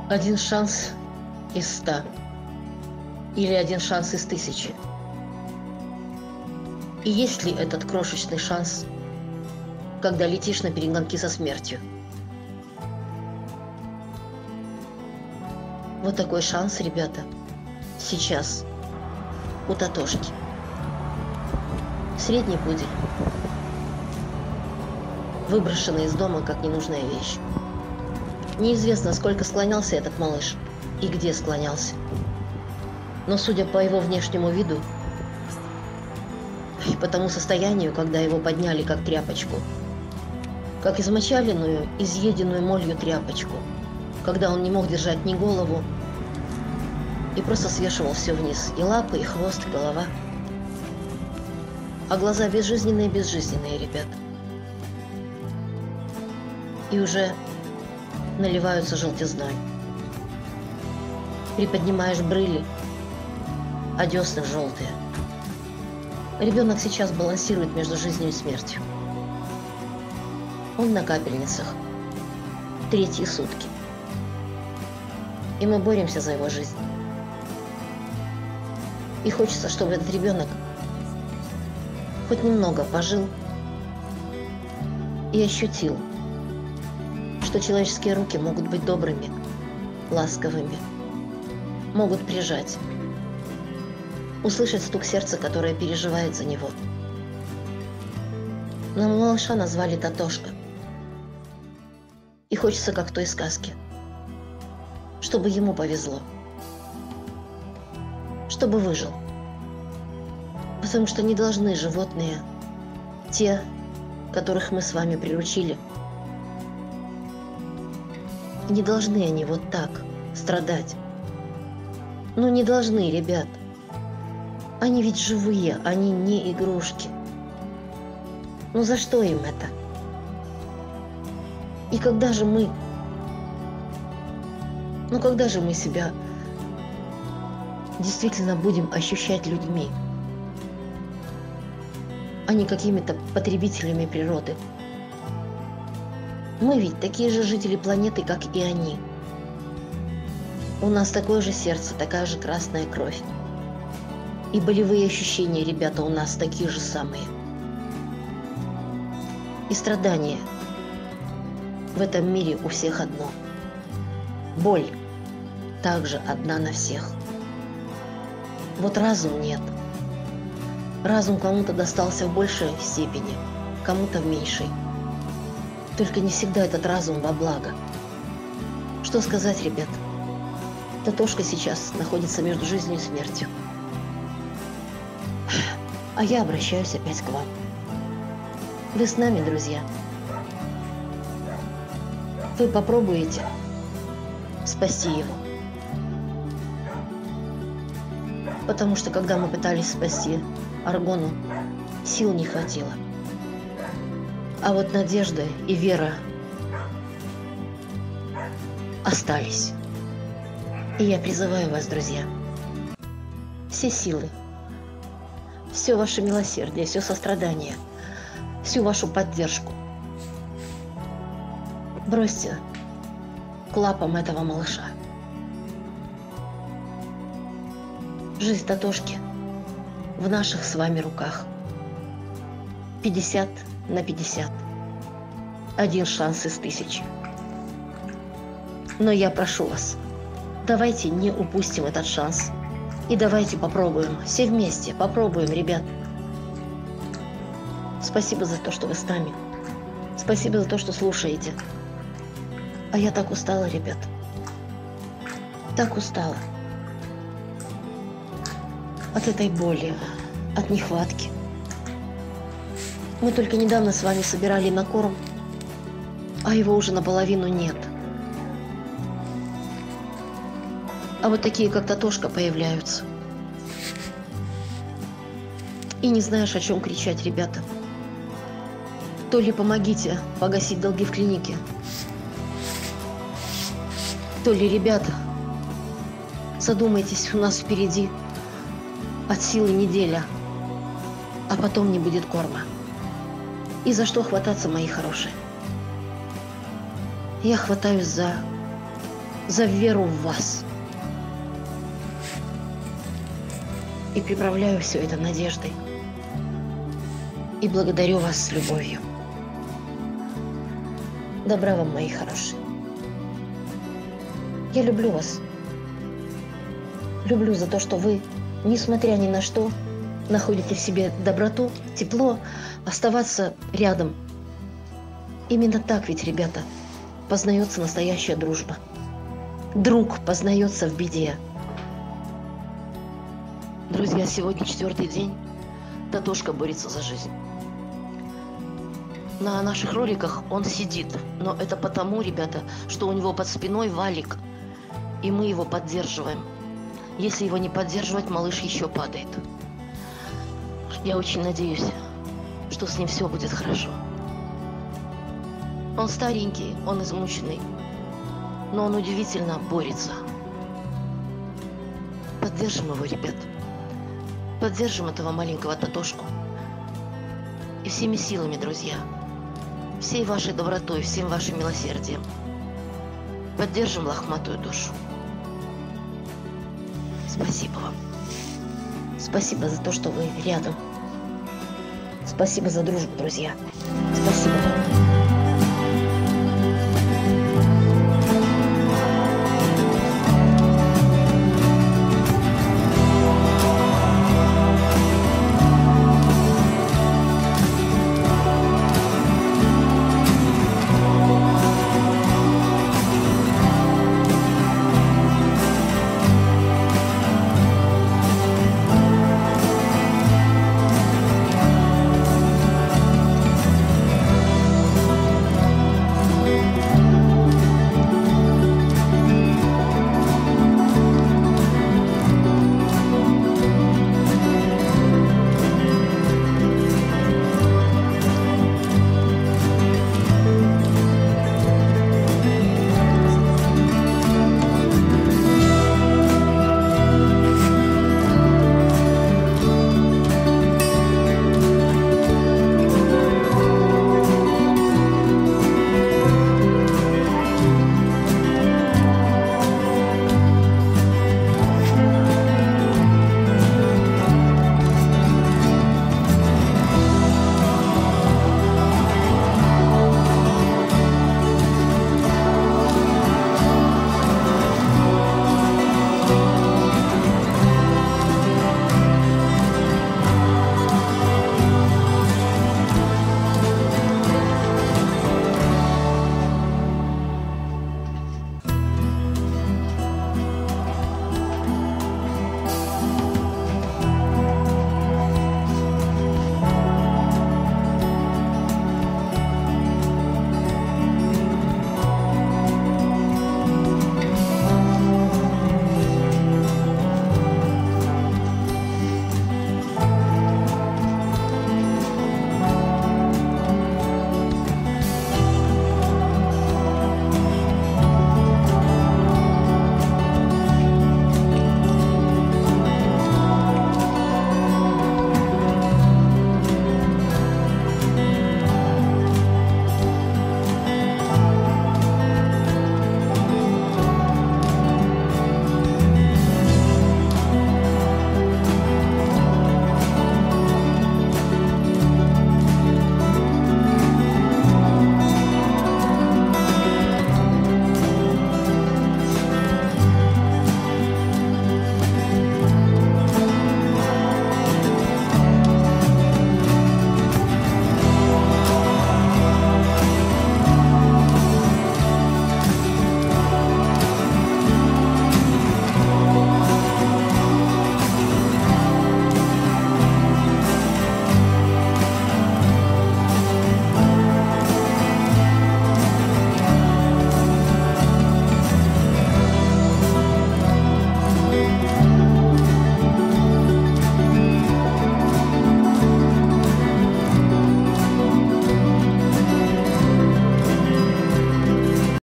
Один шанс из 100 или один шанс из 1000. И есть ли этот крошечный шанс, когда летишь на перегонки со смертью? Вот такой шанс, ребята, сейчас у Татошки. Средний пудель, выброшенный из дома как ненужная вещь. Неизвестно, сколько склонялся этот малыш и где склонялся. Но судя по его внешнему виду и по тому состоянию, когда его подняли как тряпочку, как измочаленную, изъеденную молью тряпочку, когда он не мог держать ни голову и просто свешивал все вниз, и лапы, и хвост, и голова. А глаза безжизненные, ребята. И уже наливаются желтизной. Приподнимаешь брыли, а десны желтые. Ребенок сейчас балансирует между жизнью и смертью. Он на капельницах. 3-й сутки. И мы боремся за его жизнь. И хочется, чтобы этот ребенок хоть немного пожил и ощутил, что человеческие руки могут быть добрыми, ласковыми, могут прижать, услышать стук сердца, которое переживает за него. Но малыша назвали Татошка. И хочется, как в той сказке, чтобы ему повезло, чтобы выжил. Потому что не должны животные, те, которых мы с вами приручили, не должны они вот так страдать. Ну не должны, ребят. Они ведь живые, они не игрушки. Ну за что им это? И когда же мы себя действительно будем ощущать людьми, а не какими-то потребителями природы? Мы ведь такие же жители планеты, как и они. У нас такое же сердце, такая же красная кровь. И болевые ощущения, ребята, у нас такие же самые. И страдания в этом мире у всех одно. Боль также одна на всех. Вот разум нет. Разум кому-то достался в большей степени, кому-то в меньшей. Только не всегда этот разум во благо. Что сказать, ребят? Татошка сейчас находится между жизнью и смертью. А я обращаюсь опять к вам. Вы с нами, друзья. Вы попробуете спасти его. Потому что когда мы пытались спасти Аргону, сил не хватило. А вот надежда и вера остались. И я призываю вас, друзья, все силы, все ваше милосердие, все сострадание, всю вашу поддержку бросьте к лапам этого малыша. Жизнь Татошки в наших с вами руках. 50 на 50. Один шанс из 1000. Но я прошу вас, давайте не упустим этот шанс. И давайте попробуем, все вместе попробуем, ребят. Спасибо за то, что вы с нами. Спасибо за то, что слушаете. А я так устала, ребят. Так устала. От этой боли, от нехватки. Мы только недавно с вами собирали на корм, а его уже наполовину нет. А вот такие, как Татошка, появляются. И не знаешь, о чем кричать, ребята. То ли помогите погасить долги в клинике, то ли, ребята, задумайтесь, у нас впереди от силы неделя, а потом не будет корма. И за что хвататься, мои хорошие? Я хватаюсь за за веру в вас. И приправляю все это надеждой. И благодарю вас с любовью. Добра вам, мои хорошие. Я люблю вас. Люблю за то, что вы, несмотря ни на что, находите в себе доброту, тепло, оставаться рядом. Именно так ведь, ребята, познается настоящая дружба. Друг познается в беде. Друзья, сегодня 4-й день Татошка борется за жизнь. На наших роликах он сидит, но это потому, ребята, что у него под спиной валик, и мы его поддерживаем. Если его не поддерживать, малыш еще падает. Я очень надеюсь, что с ним все будет хорошо. Он старенький, он измученный, но он удивительно борется. Поддержим его, ребят. Поддержим этого маленького Татошку. И всеми силами, друзья. Всей вашей добротой, всем вашим милосердием. Поддержим лохматую душу. Спасибо вам. Спасибо за то, что вы рядом. Спасибо за дружбу, друзья. Спасибо вам.